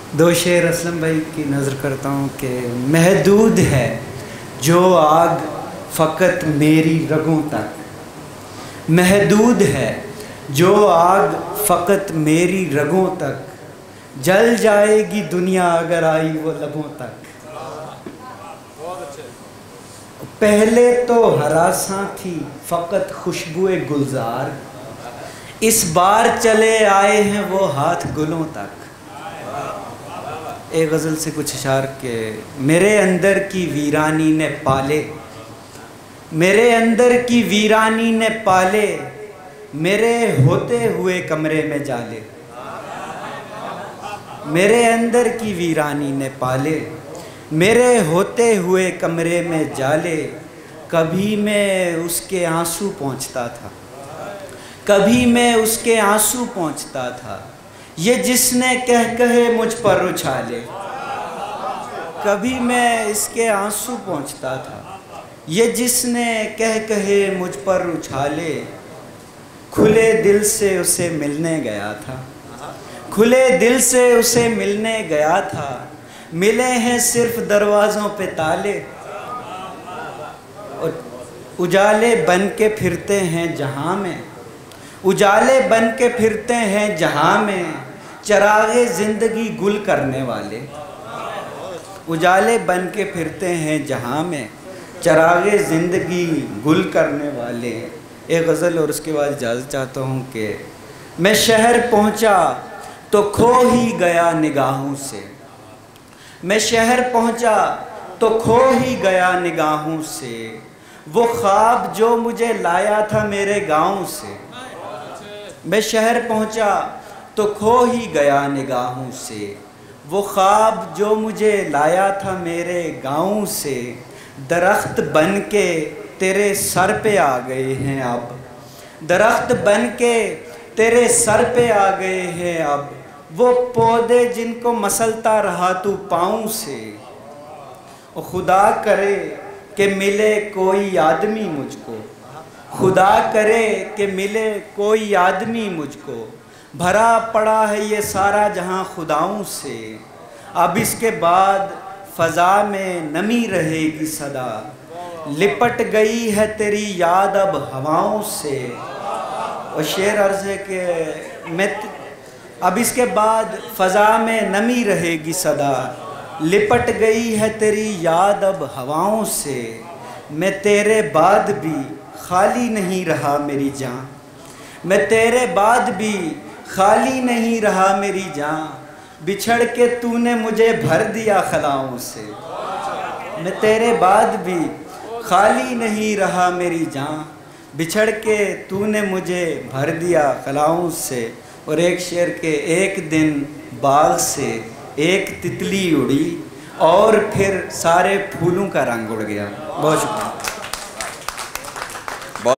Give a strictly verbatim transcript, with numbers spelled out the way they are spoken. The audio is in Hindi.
दो शेर असलम भाई की नज़र करता हूँ कि महदूद है जो आग फ़कत मेरी रगों तक, महदूद है जो आग फ़कत मेरी रगों तक, जल जाएगी दुनिया अगर आई वो लबों तक। पहले तो हरासां थी फ़कत खुशबुए गुलजार, इस बार चले आए हैं वो हाथ गुलों तक। एक गज़ल से कुछ इशार के मेरे अंदर की वीरानी ने पाले, मेरे अंदर की वीरानी ने पाले, मेरे होते हुए कमरे में जाले। मेरे अंदर की वीरानी ने पाले, मेरे होते हुए कमरे में जाले। कभी मैं उसके आंसू पहुँचता था, कभी मैं उसके आंसू पहुँचता था, ये जिसने कह कहे मुझ पर उछाले। कभी मैं इसके आंसू पहुँचता था, ये जिसने कह कहे मुझ पर उछाले। खुले दिल से उसे मिलने गया था, खुले दिल से उसे मिलने गया था, मिले हैं सिर्फ दरवाज़ों पे ताले। और उजाले बन के फिरते हैं जहाँ में, उजाले बन के फिरते हैं जहाँ में, चरागे ज़िंदगी गुल करने वाले। उजाले बन के फिरते हैं जहाँ में, चरागे ज़िंदगी गुल करने वाले। एक गज़ल और उसके बाद इजाज़त चाहता हूँ कि मैं शहर पहुँचा तो खो ही गया निगाहों से, मैं शहर पहुँचा तो खो ही गया निगाहों से, वो ख्वाब जो मुझे लाया था मेरे गाँव से। मैं शहर पहुँचा तो खो ही गया निगाहों से, वो ख्वाब जो मुझे लाया था मेरे गाँव से। दरख्त बन के तेरे सर पे आ गए हैं अब, दरख्त बन के तेरे सर पे आ गए हैं अब, वो पौधे जिनको मसलता रहा तू पाँव से। और खुदा करे कि मिले कोई आदमी मुझको, खुदा करे कि मिले कोई आदमी मुझको, भरा पड़ा है ये सारा जहां खुदाओं से। अब इसके बाद फ़ज़ा में नमी रहेगी सदा, लिपट गई है तेरी याद अब हवाओं से। और शेर अर्ज़ है कि मैं अब इसके बाद फ़ज़ा में नमी रहेगी सदा, लिपट गई है तेरी याद अब हवाओं से। मैं तेरे बाद भी खाली नहीं रहा मेरी जान, मैं तेरे बाद भी खाली नहीं रहा मेरी जान, बिछड़ के तूने मुझे भर दिया खलाओं से। मैं तेरे बाद भी खाली नहीं रहा मेरी जान, बिछड़ के तूने मुझे भर दिया खलाओं से। और एक शेर के एक दिन बाग से एक तितली उड़ी और फिर सारे फूलों का रंग उड़ गया। बहुत शुक्रिया।